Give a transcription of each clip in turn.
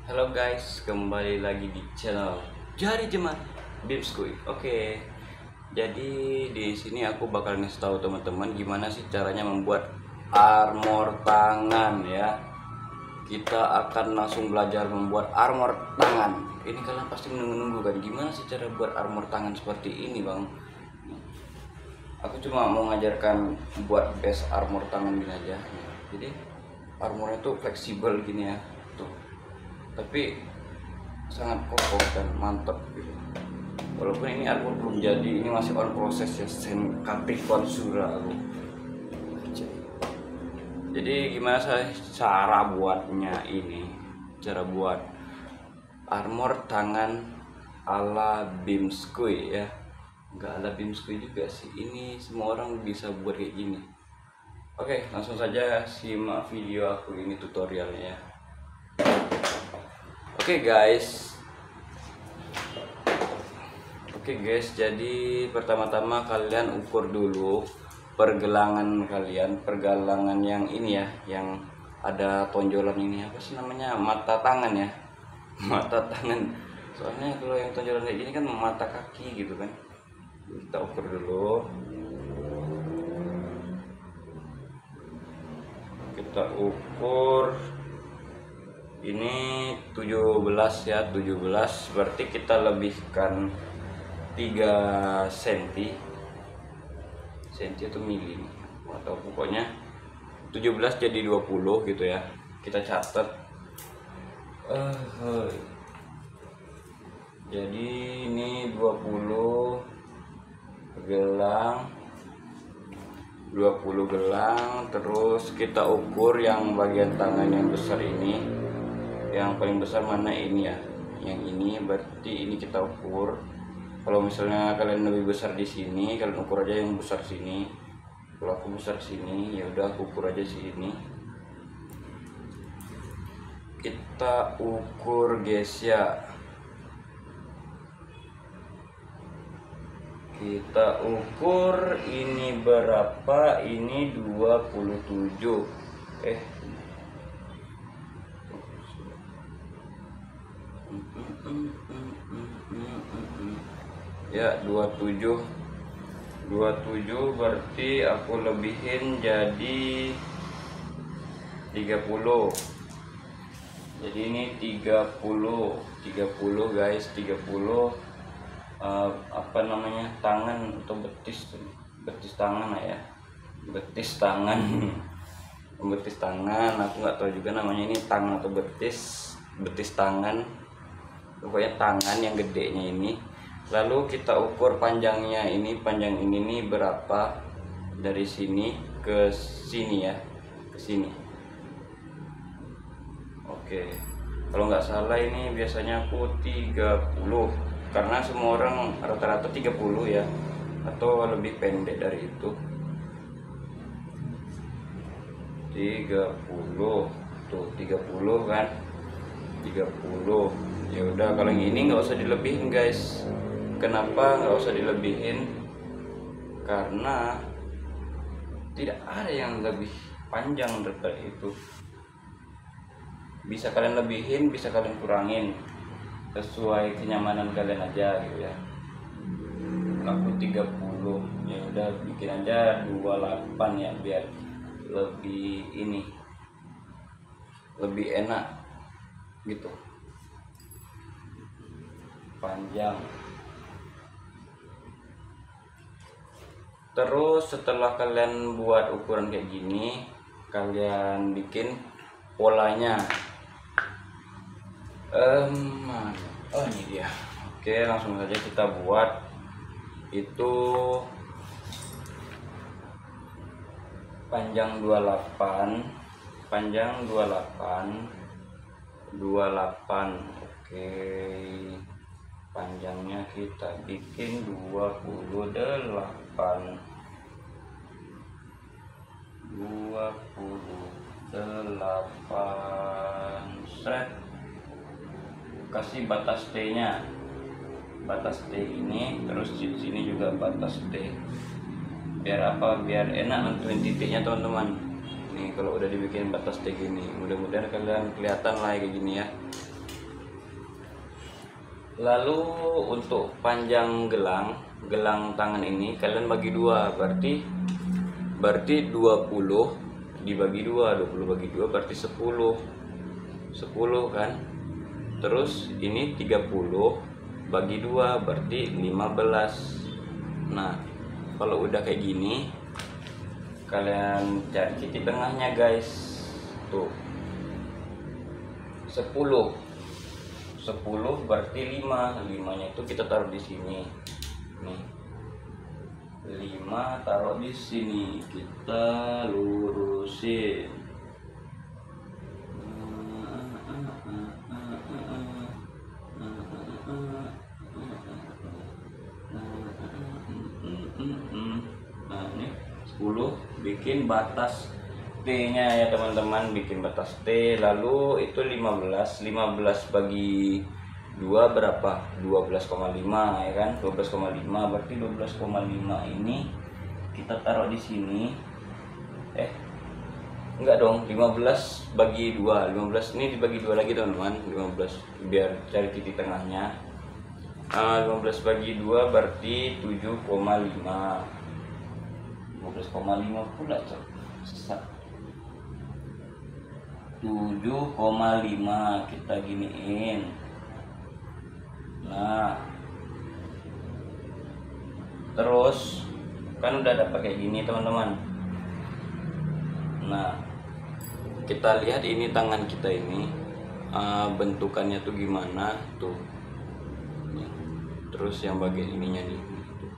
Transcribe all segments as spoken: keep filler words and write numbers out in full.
Halo guys, kembali lagi di channel Jari Jemaat Bimskuy. Oke, jadi di sini aku bakal ngasih tahu teman-teman gimana sih caranya membuat armor tangan ya. Kita akan langsung belajar membuat armor tangan. Ini kalian pasti menunggu-nunggu kan, gimana sih cara buat armor tangan seperti ini bang? Aku cuma mau ngajarkan buat base armor tangan gini aja. Jadi armornya tuh fleksibel gini ya, tuh. Tapi sangat kokoh dan mantap gitu. Walaupun ini armor belum jadi, ini masih on proses ya, Senkati Konsura. Jadi gimana saya cara buatnya ini? Cara buat armor tangan ala Bimskuy ya. Enggak ala Bimskuy juga sih. Ini semua orang bisa buat kayak gini. Oke, langsung saja simak video aku ini tutorialnya ya. Oke guys. Oke guys, jadi pertama-tama kalian ukur dulu pergelangan kalian, pergelangan yang ini ya, yang ada tonjolan ini, apa sih namanya, mata tangan ya. Mata tangan. Soalnya kalau yang tonjolan kayak gini kan mata kaki gitu kan. Kita ukur dulu. Kita ukur ini tujuh belas ya, tujuh belas berarti kita lebihkan tiga senti senti atau mili atau pokoknya tujuh belas jadi dua puluh gitu ya, kita catat. uh, jadi ini dua puluh gelang, dua puluh gelang. Terus kita ukur yang bagian tangan yang besar ini, yang paling besar mana ini ya, yang ini berarti ini kita ukur. Kalau misalnya kalian lebih besar di sini, kalian ukur aja yang besar sini. Kalau aku besar sini, ya udah aku ukur aja sini. Kita ukur guys ya. Kita ukur ini berapa? Ini dua puluh tujuh. Eh. Ya, dua puluh tujuh. dua puluh tujuh berarti aku lebihin jadi tiga puluh. Jadi ini tiga puluh, tiga puluh guys, tiga puluh uh, apa namanya? Tangan atau betis. Betis tangan ya. Betis tangan. Betis tangan, aku nggak tahu juga namanya ini tangan atau betis. Betis tangan. Pokoknya tangan yang gedenya ini. Lalu kita ukur panjangnya ini, panjang ini nih berapa dari sini ke sini ya, ke sini. Oke, kalau nggak salah ini biasanya aku tiga puluh, karena semua orang rata-rata tiga puluh ya, atau lebih pendek dari itu. tiga puluh, tuh tiga puluh kan, tiga puluh. Ya udah, kalau yang ini nggak usah dilebihin guys. Kenapa nggak usah dilebihin? Karena tidak ada yang lebih panjang daripada itu. Bisa kalian lebihin, bisa kalian kurangin, sesuai kenyamanan kalian aja gitu ya. Aku tiga puluh, ya udah bikin aja dua puluh delapan ya, biar lebih ini, lebih enak gitu, panjang. Terus setelah kalian buat ukuran kayak gini, kalian bikin polanya. Um, oh ini dia. Oke, langsung saja kita buat. Itu panjang dua puluh delapan, panjang dua puluh delapan, dua puluh delapan. Oke, panjangnya kita bikin dua puluh delapan, dua puluh delapan. Set, kasih batas T nya, batas T ini, terus di sini juga batas T. Biar apa? Biar enak nentuin titiknya teman-teman. Nih kalau udah dibikin batas T gini, mudah-mudahan kalian kelihatan lah kayak gini ya. Lalu untuk panjang gelang gelang tangan ini kalian bagi dua, berarti berarti dua puluh dibagi dua, dua puluh bagi dua berarti sepuluh sepuluh kan. Terus ini tiga puluh bagi dua berarti lima belas. Nah, kalau udah kayak gini kalian cari titik tengahnya guys. Tuh. sepuluh sepuluh berarti lima, limanya itu kita taruh di sini nih, lima taruh di sini, kita lurusin. Nah ini sepuluh, bikin batas T-nya ya teman-teman, bikin batas T. Lalu itu lima belas, lima belas bagi dua berapa? dua belas koma lima ya kan? dua belas koma lima berarti dua belas koma lima ini kita taruh di sini. Eh, enggak dong, lima belas bagi dua, lima belas ini dibagi dua lagi teman-teman, lima belas biar cari titik tengahnya. Uh, lima belas bagi dua berarti tujuh koma lima. lima belas koma lima pula cok. tujuh koma lima kita giniin. Nah, terus kan udah dapat kayak gini teman-teman. Nah, kita lihat ini tangan kita ini uh, bentukannya tuh gimana tuh. Terus yang bagian ininya nih tuh.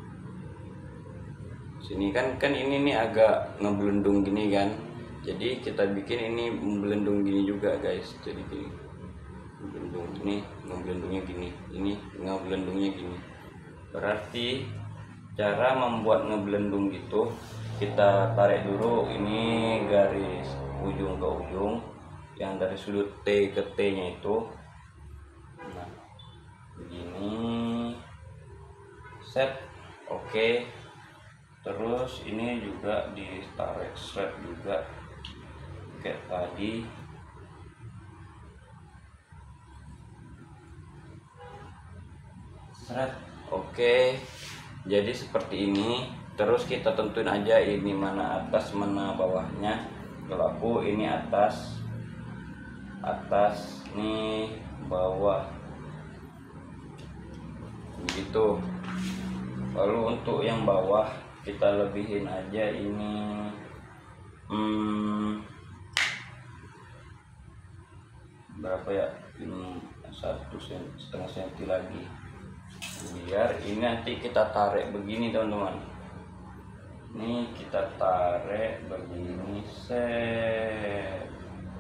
Sini kan kan ini nih agak ngebelendung gini kan. Jadi kita bikin ini membelendung gini juga guys. Jadi gini, membelendung ini, membelendungnya gini, ini ngebelendungnya gini. Berarti cara membuat ngebelendung gitu, kita tarik dulu ini garis ujung ke ujung, yang dari sudut T ke T nya itu. Nah, begini, set, oke. Okay. Terus ini juga ditarik straight juga kayak tadi. Seret. Oke, jadi seperti ini. Terus kita tentuin aja ini mana atas mana bawahnya. Kalau aku ini atas, atas nih bawah begitu. Lalu untuk yang bawah kita lebihin aja ini hmm, berapa ya, ini satu setengah senti lagi, biar ini nanti kita tarik begini teman-teman. Ini kita tarik begini, set.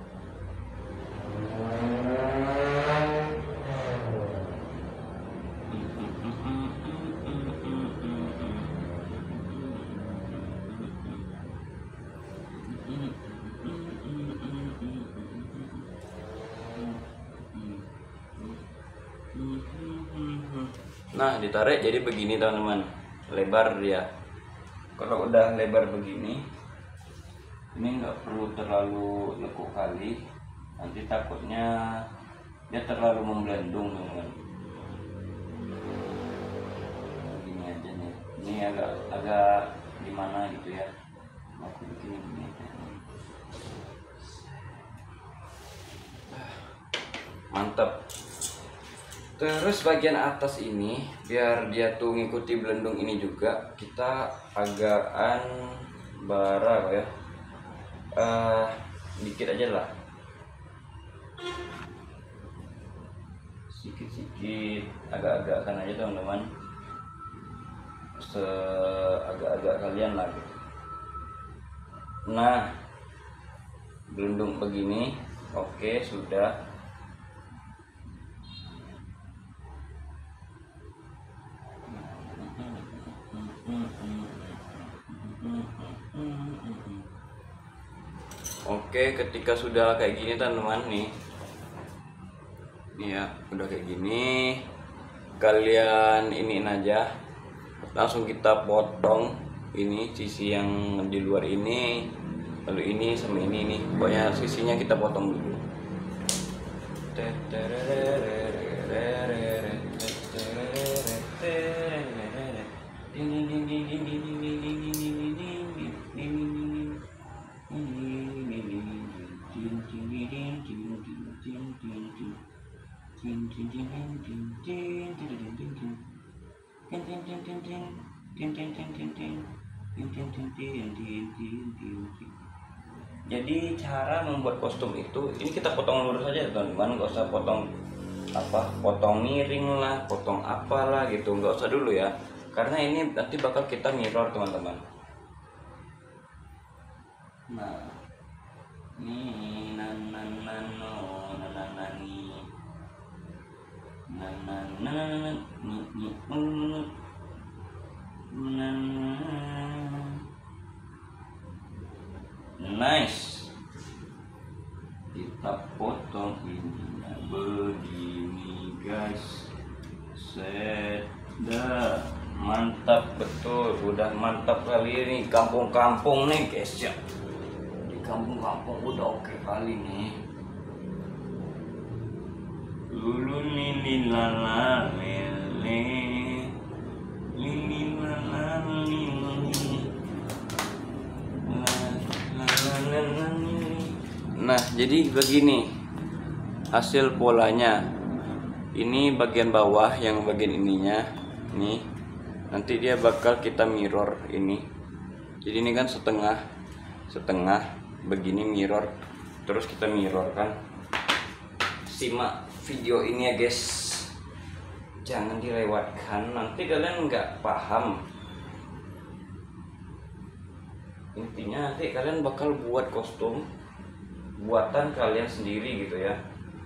Nah, ditarik jadi begini teman-teman, lebar dia. Kalau udah lebar begini, ini nggak perlu terlalu lekuk kali, nanti takutnya dia terlalu membelendung teman-teman. Begini aja nih, ini agak agak gimana gitu ya, aku bikin begini aja. Mantap. Terus bagian atas ini biar dia tuh ngikuti belendung ini juga, kita agakan bara ya, uh, dikit aja lah, sedikit-sedikit, agak-agakkan aja teman-teman, seagak-agak kalian lah gitu. Nah, belendung begini, oke sudah. Oke, ketika sudah kayak gini teman-teman nih, nih ya, udah kayak gini, kalian iniin aja, langsung kita potong ini sisi yang di luar ini, lalu ini sama ini nih, pokoknya sisinya kita potong dulu. Jadi cara membuat kostum itu, ini kita potong lurus aja teman-teman, nggak usah potong apa, potong miring lah, potong apalah gitu, nggak usah dulu ya, karena ini nanti bakal kita mirror teman-teman. Nah, ini nananano, nananani, nananani, nice. Kita potong ini begini guys, set, dah mantap betul, udah mantap kali ini kampung-kampung nih guys ya, di kampung-kampung udah oke kali nih. Lulu lili lala lele lili lala lili. Nah, jadi begini hasil polanya. Ini bagian bawah, yang bagian ininya nih, nanti dia bakal kita mirror ini. Jadi ini kan setengah setengah begini mirror, terus kita mirror kan. Simak video ini ya guys, jangan dilewatkan, nanti kalian nggak paham. Intinya nanti kalian bakal buat kostum buatan kalian sendiri gitu ya.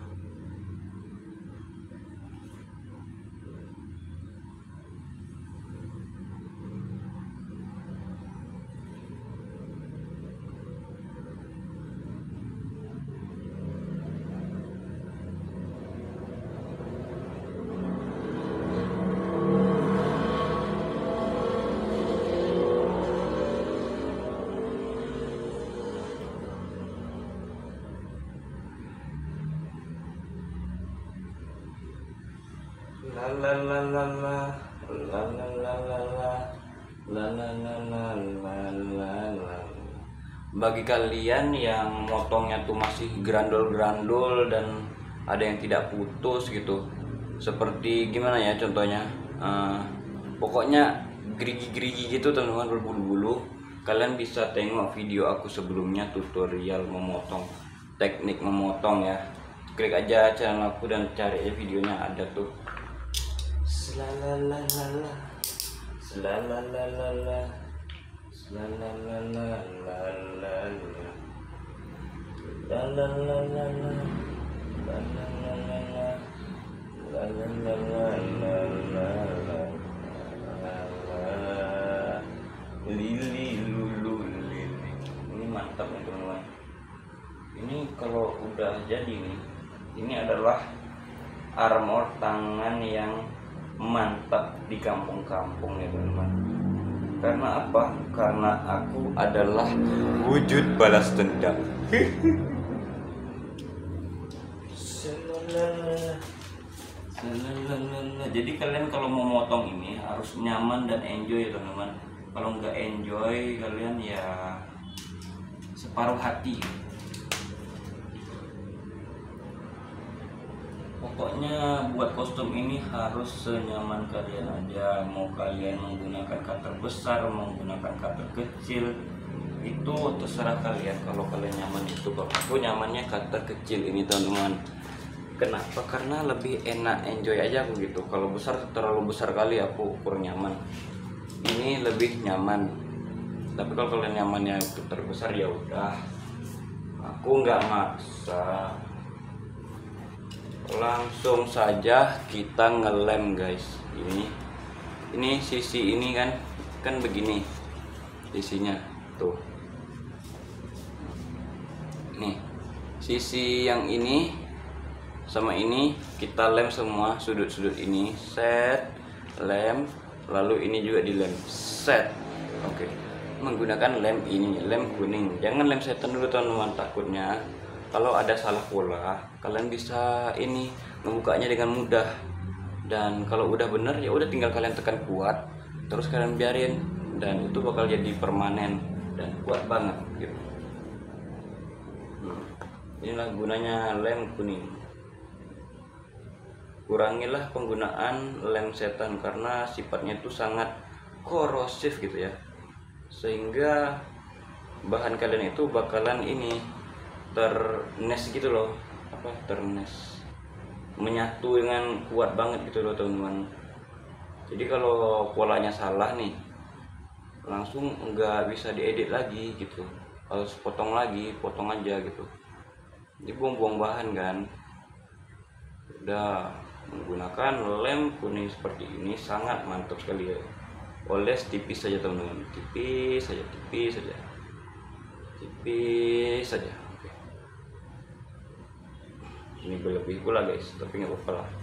La la la la la la la la la la la la la la la la. Bagi kalian yang motongnya tuh masih grandol-grandol dan ada yang tidak putus gitu, seperti gimana ya contohnya, uh, pokoknya gerigi-gerigi gitu teman-teman, berbulu-bulu, kalian bisa tengok video aku sebelumnya, tutorial memotong, teknik memotong ya. Klik aja channel aku dan cari aja videonya, ada tuh. Selalalala, selalalala, selalalala, lalalala, lalalala, lalalala, lili lulu lili. Ini mantap nih teman-teman. Ini kalau udah jadi nih, ini adalah armor tangan yang mantap di kampung-kampung ya teman-teman. Karena apa? Karena aku adalah wujud balas dendam. Jadi kalian kalau mau motong ini harus nyaman dan enjoy ya teman-teman. Kalau nggak enjoy, kalian ya separuh hati. Pokoknya buat kostum ini harus senyaman kalian aja. Mau kalian menggunakan cutter besar, menggunakan cutter kecil, itu terserah kalian. Kalau kalian nyaman itu, kalau aku nyamannya cutter kecil ini teman-teman. Kenapa? Karena lebih enak, enjoy aja aku gitu. Kalau besar terlalu besar kali aku kurang nyaman. Ini lebih nyaman. Tapi kalau kalian nyamannya cutter besar ya udah. Aku nggak maksa. Langsung saja kita ngelem guys. Ini ini sisi ini kan kan begini sisinya tuh. Nih sisi yang ini sama ini kita lem semua, sudut-sudut ini set, lem, lalu ini juga dilem set. Oke, menggunakan lem ini, lem kuning. Jangan lem setan dulu teman-teman, takutnya kalau ada salah pola, kalian bisa ini membukanya dengan mudah. Dan kalau udah bener ya udah tinggal kalian tekan kuat, terus kalian biarin, dan itu bakal jadi permanen dan kuat banget gitu. Hmm. Inilah gunanya lem kuning. kurangilah penggunaan lem setan karena sifatnya itu sangat korosif gitu ya, sehingga bahan kalian itu bakalan ini ternes gitu loh, apa ternes, menyatu dengan kuat banget gitu loh teman-teman. Jadi kalau polanya salah nih, langsung nggak bisa diedit lagi gitu, harus potong lagi, potong aja gitu. Jadi buang-buang bahan kan. Udah menggunakan lem kuning seperti ini sangat mantap sekali ya. Oles tipis saja teman-teman, tipis saja, tipis saja, tipis saja. Oke. Ini berlebih pula guys, tapi nggak apa-apa lah.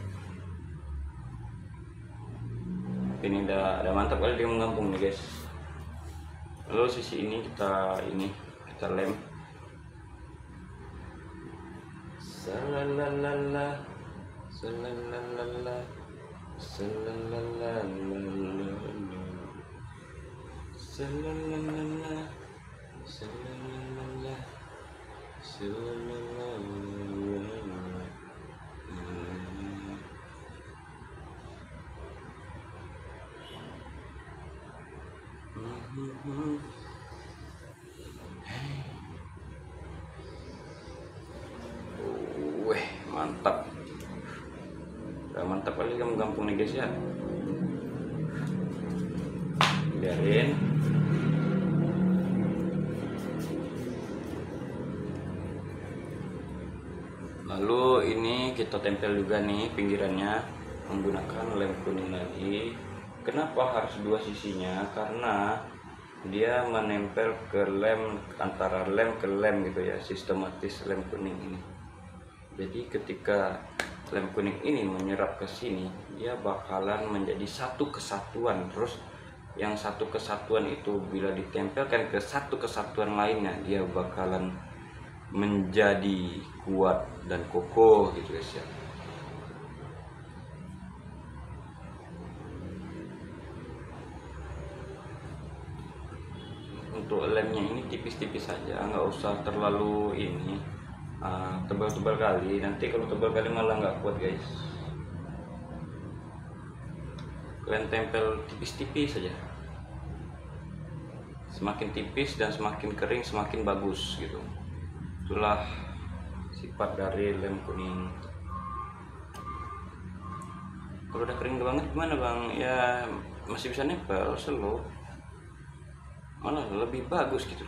Ini udah, udah mantap kali dia menggampung nih guys. Lalu sisi ini kita ini kita lem. Salalala, salalala, salalala, salalala, salalala, salalala. Wih, mantap. Udah mantap kali kamu gampang nih guys ya. Biarin. Lalu ini kita tempel juga nih pinggirannya menggunakan lem kuning lagi. Kenapa harus dua sisinya? Karena dia menempel ke lem, antara lem ke lem gitu ya, sistematis lem kuning ini. Jadi ketika lem kuning ini menyerap ke sini, dia bakalan menjadi satu kesatuan. Terus yang satu kesatuan itu bila ditempelkan ke satu kesatuan lainnya, dia bakalan menjadi kuat dan kokoh gitu guys ya. Untuk lemnya ini tipis-tipis saja, nggak usah terlalu ini tebal-tebal uh, kali. Nanti kalau tebal kali malah nggak kuat guys. Kalian tempel tipis-tipis saja. Semakin tipis dan semakin kering semakin bagus gitu. Itulah sifat dari lem kuning. Kalau udah kering banget gimana bang? Ya masih bisa nempel slow, malah lebih bagus gitu.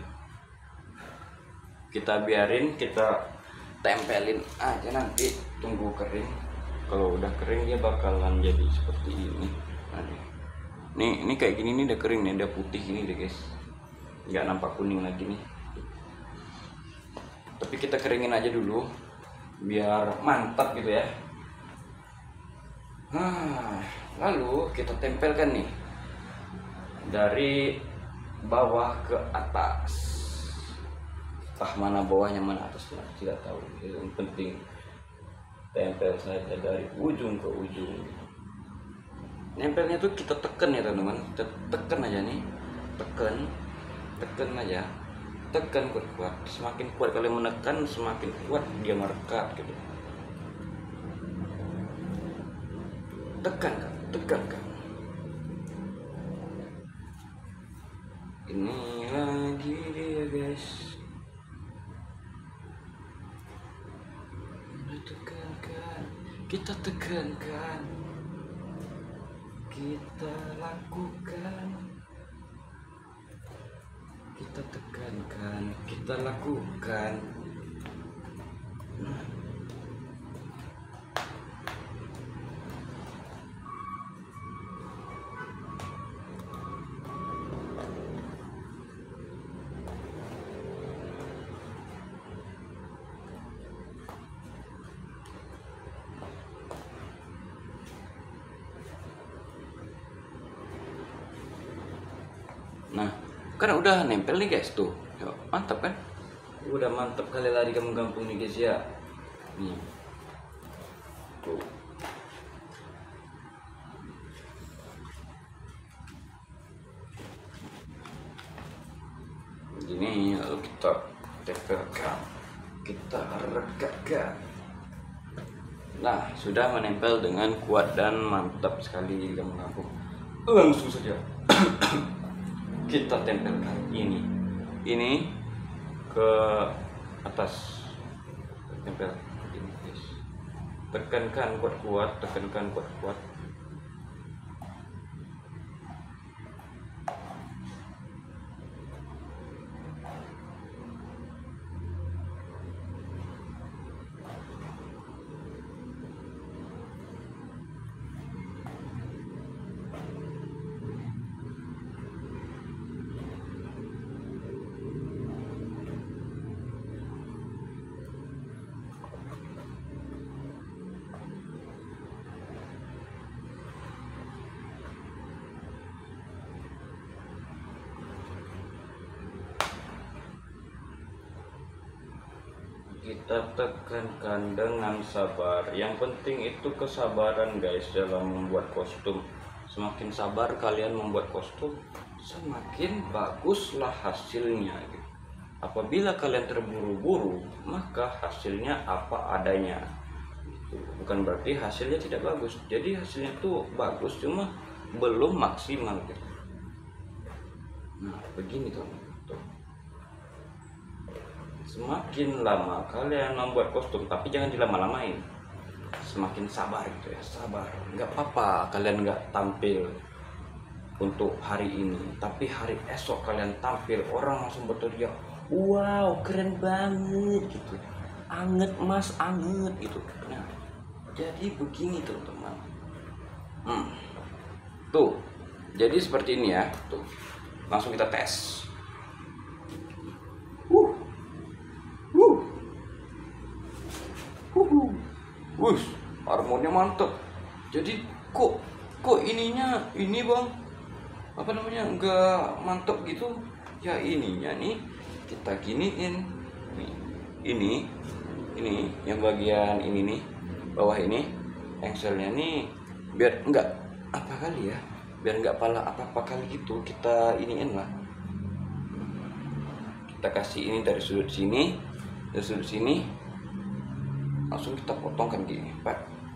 Kita biarin, kita tempelin aja nanti, tunggu kering. Kalau udah kering dia bakalan jadi seperti ini. Nah, nih, ini kayak gini nih udah kering nih, udah putih ini deh guys, nggak nampak kuning lagi nih. Tapi kita keringin aja dulu biar mantap gitu ya. Nah, lalu kita tempelkan nih dari bawah ke atas. Entah mana bawahnya mana atasnya tidak tahu. Yang penting tempel saja dari ujung ke ujung. Nempelnya tuh kita tekan ya teman-teman, kita tekan aja nih, tekan, tekan aja, tekan kuat-kuat. Semakin kuat kalian menekan, semakin kuat dia merekat gitu. Tekan kan, tekan kan. Ini lagi dia guys. Tekankan, kita tekankan, kita lakukan, kita tekankan, kita lakukan. Nah, kan udah nempel nih guys tuh. Yo, mantap kan? Udah mantap kali lari kamu gampang nih guys ya. Nih. Tuh. Gini lalu kita tempelkan, kita rekatkan. Nah, sudah menempel dengan kuat dan mantap sekali kamu kampung. Langsung saja kita tempelkan ini ini ke atas, tempel ini guys. Tekankan kuat-kuat, tekankan kuat-kuat. Kita tekankan dengan sabar. Yang penting itu kesabaran guys dalam membuat kostum. Semakin sabar kalian membuat kostum, semakin baguslah hasilnya gitu. Apabila kalian terburu-buru, maka hasilnya apa adanya. Bukan berarti hasilnya tidak bagus. Jadi hasilnya tuh bagus, cuma belum maksimal gitu. Nah, begini tuh. Semakin lama kalian membuat kostum, tapi jangan dilama-lamain, semakin sabar gitu ya, sabar. Nggak apa-apa kalian nggak tampil untuk hari ini, tapi hari esok kalian tampil, orang langsung berteriak, wow keren banget gitu, anget mas, anget gitu. Nah, jadi begini teman-teman. hmm. Tuh, jadi seperti ini ya. Tuh, langsung kita tes. uh. Wush, armornya mantep. Jadi kok kok ininya ini bang, apa namanya, enggak mantep gitu ya. Ininya nih kita giniin nih, ini ini yang bagian ini nih, bawah ini engselnya nih, biar enggak apa kali ya, biar enggak pala apa-apa kali gitu, kita iniin lah. Kita kasih ini dari sudut sini, dari sudut sini, langsung kita potongkan gini, pak.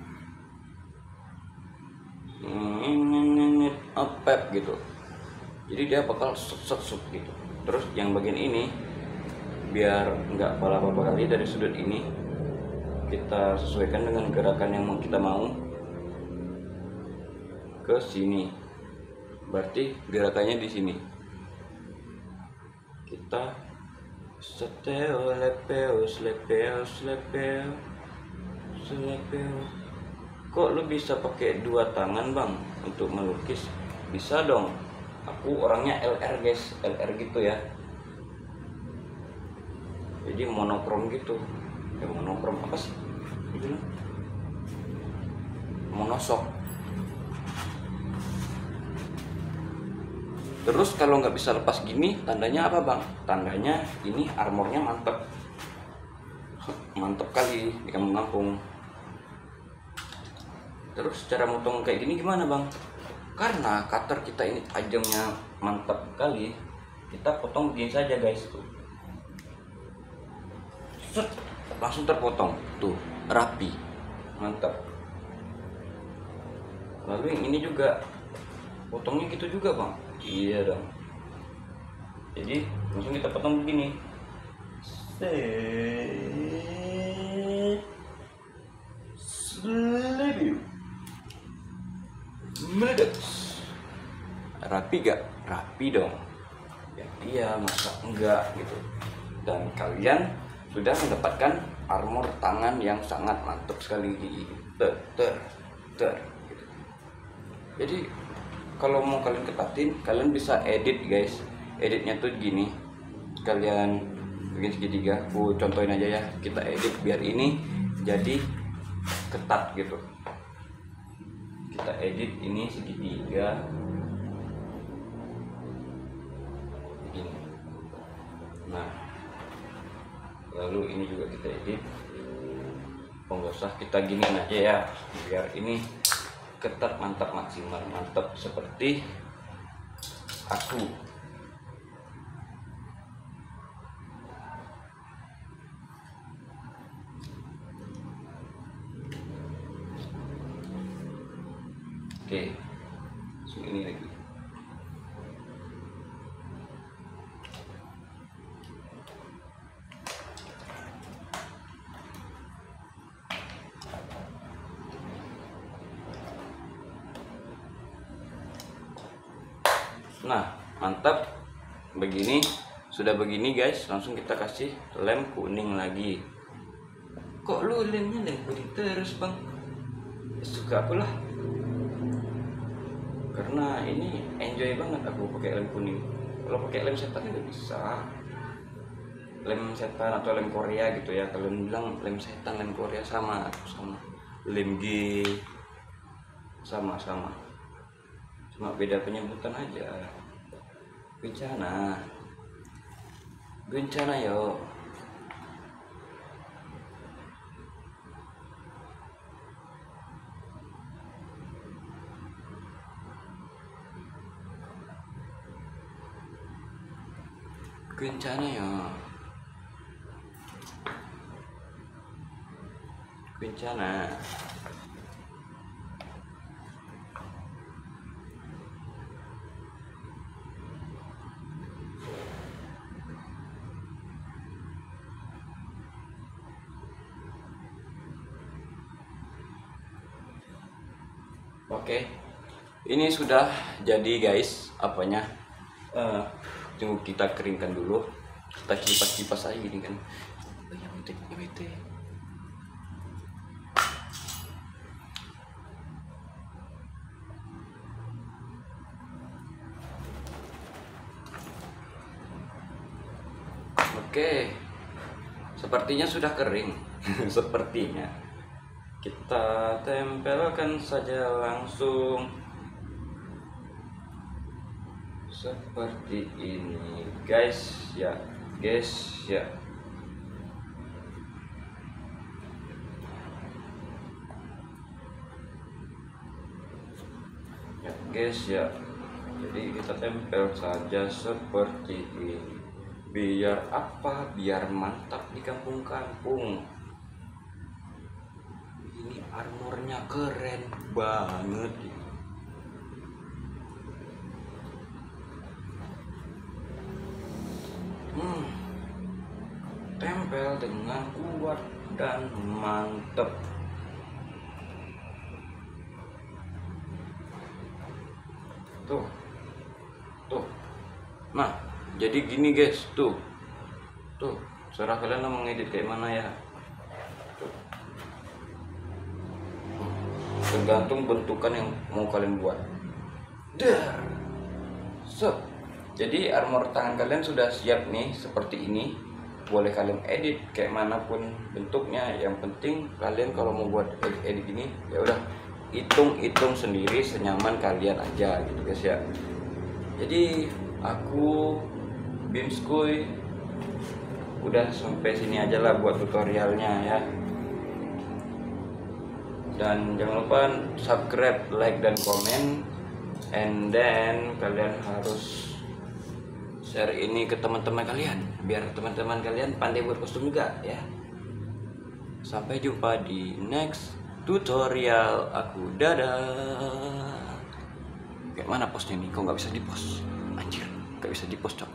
Ini apep gitu. Jadi dia bakal set-set gitu. Terus yang bagian ini biar nggak pala-pala kali, dari sudut ini kita sesuaikan dengan gerakan yang kita mau ke sini. Berarti gerakannya di sini. Kita seteo lepeo slepeo slepeo slepeo. Kok lu bisa pakai dua tangan bang untuk melukis? Bisa dong, aku orangnya L R guys, L R gitu ya, jadi monokrom gitu. Ya monokrom apa sih gitu, monosok. Terus kalau nggak bisa lepas gini, tandanya apa bang? Tandanya ini armornya mantep, mantep kali di kampung-kampung. Terus cara motong kayak gini gimana bang? Karena cutter kita ini tajamnya mantap kali, kita potong begini saja guys. Tuh, set, langsung terpotong, tuh rapi, mantap. Lalu yang ini juga potongnya gitu juga bang. Iya dong. Jadi langsung kita potong begini. Selebih meledak. Rapi gak? Rapi dong ya. Iya, masa enggak gitu. Dan kalian sudah mendapatkan armor tangan yang sangat mantap sekali. Ter ter ter gitu. Jadi kalau mau kalian ketatin, kalian bisa edit guys. Editnya tuh gini, kalian bikin segitiga. Aku contohin aja ya, kita edit biar ini jadi ketat gitu. Kita edit ini segitiga begini. Nah, lalu ini juga kita edit. Oh, nggak usah, kita giniin aja ya, biar ini ketat, mantap, maksimal, mantap seperti aku. Oke, langsung ini lagi. Nah, mantap. Begini, sudah begini guys, langsung kita kasih lem kuning lagi. Kok lu lemnya lem kuning terus bang? Suka aku lah, karena ini enjoy banget aku pakai lem kuning. Kalau pakai lem setan nggak bisa. Lem setan atau lem Korea gitu ya, kalian bilang lem setan, lem Korea sama, sama lem G, sama-sama, cuma beda penyebutan aja. Bencana, bencana yo. Bencana yo. Bencana. Oke, ini sudah jadi guys, apanya? Uh, tunggu kita keringkan dulu. Kita kipas-kipas aja gini kan. Oh, ya, bete, ya, bete. Oke, sepertinya sudah kering. Sepertinya kita tempelkan saja langsung seperti ini guys ya, guys ya. Ya guys ya, jadi kita tempel saja seperti ini. Biar apa? Biar mantap di kampung-kampung. Ini armornya keren banget. Hmm, tempel dengan kuat dan mantap. Tuh, tuh. Nah, jadi gini guys, tuh, tuh. Serah kalian mau ngedit kayak mana ya. Tuh. Tergantung bentukan yang mau kalian buat. Dar. So, jadi armor tangan kalian sudah siap nih seperti ini. Boleh kalian edit kayak manapun bentuknya. Yang penting kalian kalau mau buat edit, edit ini ya udah hitung-hitung sendiri senyaman kalian aja gitu guys ya. Jadi aku Bimskuy udah sampai sini aja lah buat tutorialnya ya. Dan jangan lupa subscribe, like, dan komen. And then kalian harus share ini ke teman-teman kalian, biar teman-teman kalian pandai buat kostum juga ya. Sampai jumpa di next tutorial aku. Dadah. Kayak mana postnya nih? Kok nggak bisa di post? Anjir, nggak bisa di post cok.